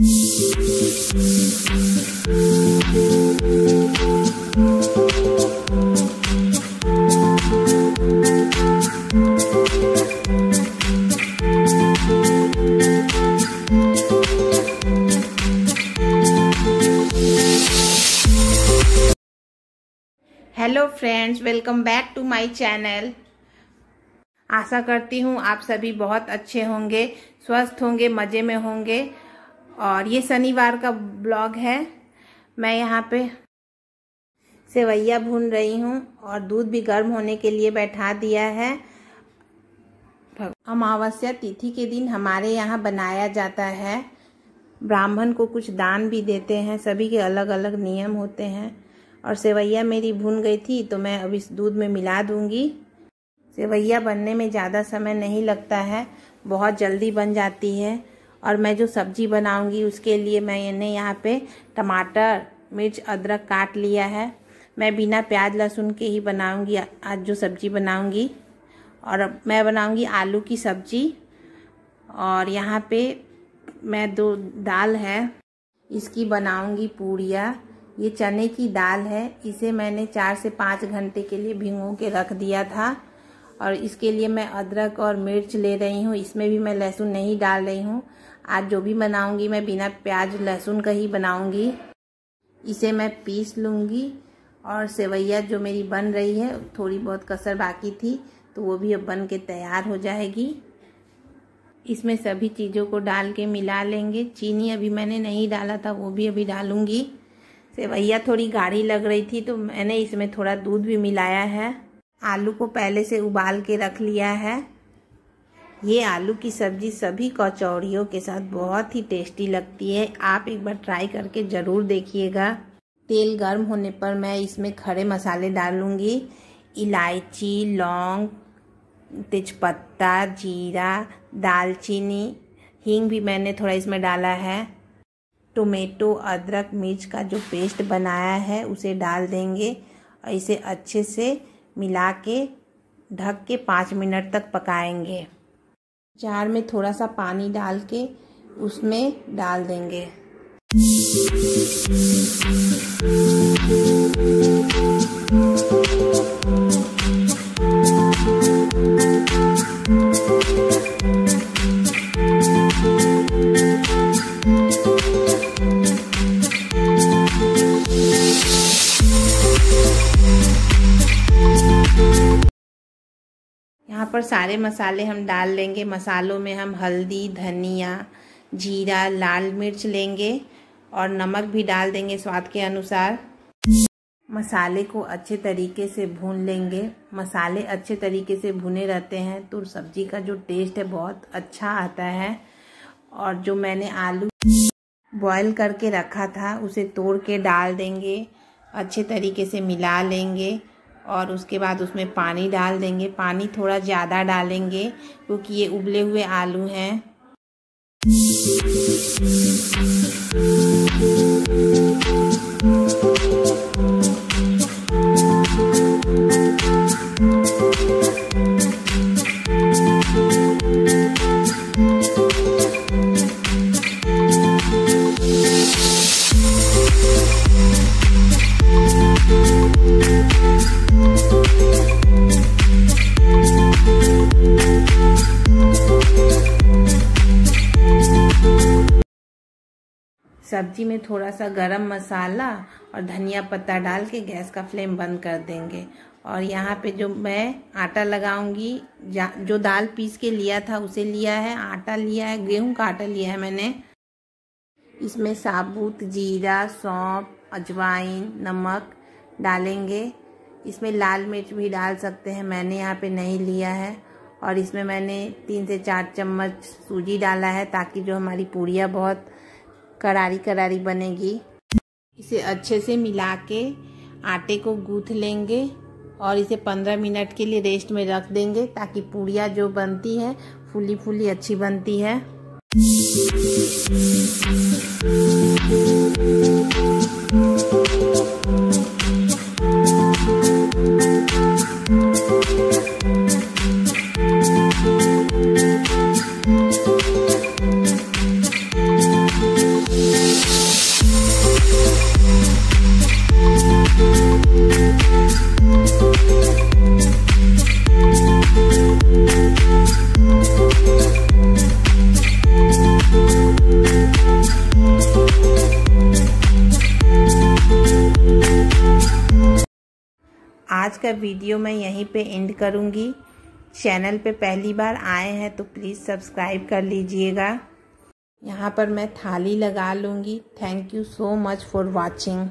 Hello friends, welcome back to my channel. आशा करती हूँ आप सभी बहुत अच्छे होंगे, स्वस्थ होंगे, मज़े में होंगे। और ये शनिवार का ब्लॉग है। मैं यहाँ पे सेवैया भून रही हूँ और दूध भी गर्म होने के लिए बैठा दिया है। अमावस्या तिथि के दिन हमारे यहाँ बनाया जाता है। ब्राह्मण को कुछ दान भी देते हैं। सभी के अलग अलग नियम होते हैं। और सेवैया मेरी भून गई थी तो मैं अब इस दूध में मिला दूंगी। सेवैया बनने में ज़्यादा समय नहीं लगता है, बहुत जल्दी बन जाती है। और मैं जो सब्जी बनाऊंगी उसके लिए मैंने यहाँ पे टमाटर, मिर्च, अदरक काट लिया है। मैं बिना प्याज लहसुन के ही बनाऊंगी आज जो सब्जी बनाऊंगी। और मैं बनाऊंगी आलू की सब्जी। और यहाँ पे मैं 2 दाल है, इसकी बनाऊंगी पूड़ियाँ। ये चने की दाल है, इसे मैंने 4 से 5 घंटे के लिए भिगो के रख दिया था। और इसके लिए मैं अदरक और मिर्च ले रही हूँ। इसमें भी मैं लहसुन नहीं डाल रही हूँ। आज जो भी बनाऊंगी मैं बिना प्याज लहसुन का ही बनाऊंगी। इसे मैं पीस लूँगी। और सेवैया जो मेरी बन रही है, थोड़ी बहुत कसर बाकी थी तो वो भी अब बन के तैयार हो जाएगी। इसमें सभी चीज़ों को डाल के मिला लेंगे। चीनी अभी मैंने नहीं डाला था, वो भी अभी डालूंगी। सेवैया थोड़ी गाढ़ी लग रही थी तो मैंने इसमें थोड़ा दूध भी मिलाया है। आलू को पहले से उबाल के रख लिया है। ये आलू की सब्जी सभी कचौड़ियों के साथ बहुत ही टेस्टी लगती है। आप एक बार ट्राई करके ज़रूर देखिएगा। तेल गर्म होने पर मैं इसमें खड़े मसाले डालूंगी। इलायची, लौंग, तेजपत्ता, जीरा, दालचीनी, हींग भी मैंने थोड़ा इसमें डाला है। टोमेटो, अदरक, मिर्च का जो पेस्ट बनाया है उसे डाल देंगे और इसे अच्छे से मिला के ढक के 5 मिनट तक पकाएंगे। जार में थोड़ा सा पानी डाल के उसमें डाल देंगे। यहाँ पर सारे मसाले हम डाल लेंगे। मसालों में हम हल्दी, धनिया, जीरा, लाल मिर्च लेंगे और नमक भी डाल देंगे स्वाद के अनुसार। मसाले को अच्छे तरीके से भून लेंगे। मसाले अच्छे तरीके से भुने रहते हैं तो सब्जी का जो टेस्ट है बहुत अच्छा आता है। और जो मैंने आलू बॉईल करके रखा था उसे तोड़ के डाल देंगे। अच्छे तरीके से मिला लेंगे और उसके बाद उसमें पानी डाल देंगे। पानी थोड़ा ज़्यादा डालेंगे क्योंकि ये उबले हुए आलू हैं। सब्जी में थोड़ा सा गरम मसाला और धनिया पत्ता डाल के गैस का फ्लेम बंद कर देंगे। और यहाँ पे जो मैं आटा लगाऊंगी, जो दाल पीस के लिया था उसे लिया है, आटा लिया है, गेहूं का आटा लिया है मैंने। इसमें साबुत जीरा, सौंफ, अजवाइन, नमक डालेंगे। इसमें लाल मिर्च भी डाल सकते हैं, मैंने यहाँ पे नहीं लिया है। और इसमें मैंने 3 से 4 चम्मच सूजी डाला है ताकि जो हमारी पूड़ियाँ बहुत करारी करारी बनेगी। इसे अच्छे से मिला के आटे को गूँथ लेंगे और इसे 15 मिनट के लिए रेस्ट में रख देंगे ताकि पूड़ियाँ जो बनती है फूली फूली अच्छी बनती है। आज का वीडियो मैं यहीं पे एंड करूँगी। चैनल पे पहली बार आए हैं तो प्लीज़ सब्सक्राइब कर लीजिएगा। यहाँ पर मैं थाली लगा लूँगी। Thank you so much for watching.